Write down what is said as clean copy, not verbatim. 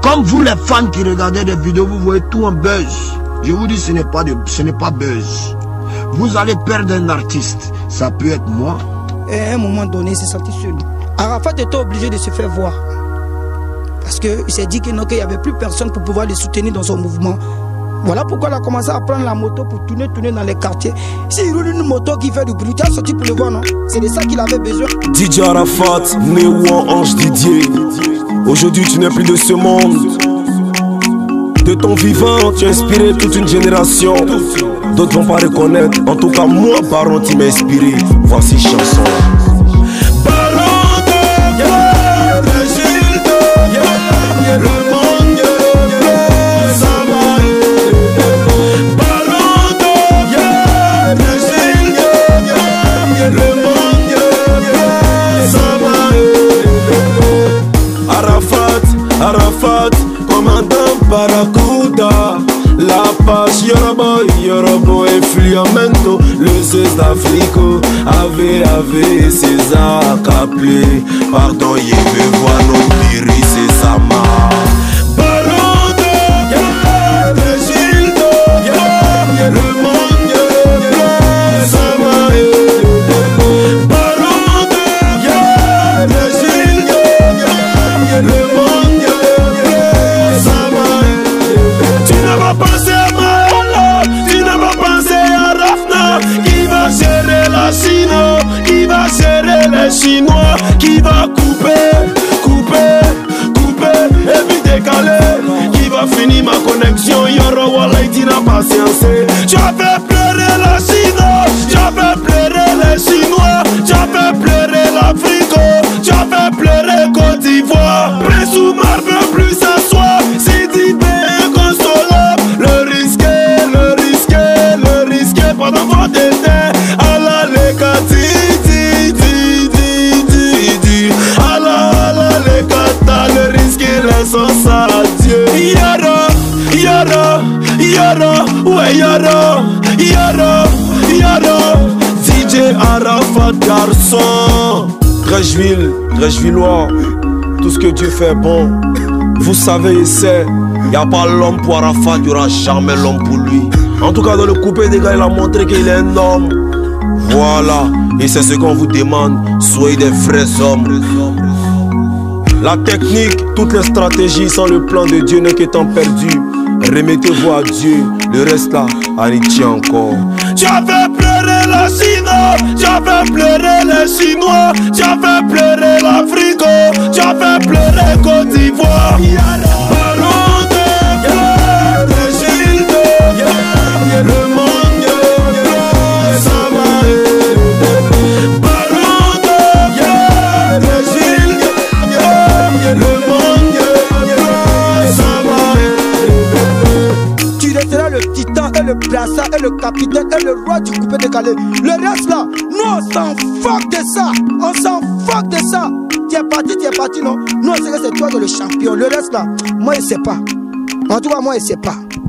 Comme vous les fans qui regardez des vidéos, vous voyez tout en buzz. Je vous dis, ce n'est pas buzz. Vous allez perdre un artiste. Ça peut être moi. Et à un moment donné, il s'est senti seul. Arafat était obligé de se faire voir. Parce qu'il s'est dit qu'il n'y avait plus personne pour pouvoir le soutenir dans son mouvement. Voilà pourquoi il a commencé à prendre la moto pour tourner dans les quartiers. S'il roule une moto qui fait du bruit, tu as sorti pour le voir, non? C'est de ça qu'il avait besoin. DJ Arafat, Néouan Ange Didier. Aujourd'hui, tu n'es plus de ce monde. De ton vivant, tu as inspiré toute une génération. D'autres vont pas reconnaître. En tout cas, moi, Baron, tu m'as inspiré. Voici chanson. Arafat, commandant Barracuda, La Paz, Yorobo, Influamento, le Zeus d'Africo, Ave, César, Caplé, pardon, Yévé, voir nos péris, c'est Sama. Chinois qui va couper et puis décaler, qui va finir ma connexion. Yoro Wallah, tu n'as pas patience. Tu as fait pleurer la Chine, tu as fait pleurer les Chinois, tu as fait pleurer l'Afrique, tu as fait pleurer Côte d'Ivoire. Prince Oumar veut plus s'asseoir, Sidi inconsolable. Le risquer pendant votre été. Allah les Kati. Yaro, DJ Arafat garçon. Grèchevillois, tout ce que Dieu fait bon. Vous savez, c'est, y a pas l'homme pour Arafat, y aura jamais l'homme pour lui. En tout cas, dans le coupé des gars, il a montré qu'il est un homme. Voilà, et c'est ce qu'on vous demande, soyez des vrais hommes. La technique, toutes les stratégies sans le plan de Dieu n'est qu'étant perdu. Remettez-vous à Dieu, le reste là, on y tient encore. Tu as fait pleurer la Chine, tu as fait pleurer les Chinois, tu as fait pleurer l'Afrique, tu as fait pleurer Côte d'Ivoire. Le brassard et le capitaine et le roi du coupé décalé. Le reste là, nous on s'en fuck de ça. On s'en fuck de ça. Tu es parti non. Nous on sait que c'est toi le champion. Le reste là, moi je sais pas. En tout cas moi je sais pas.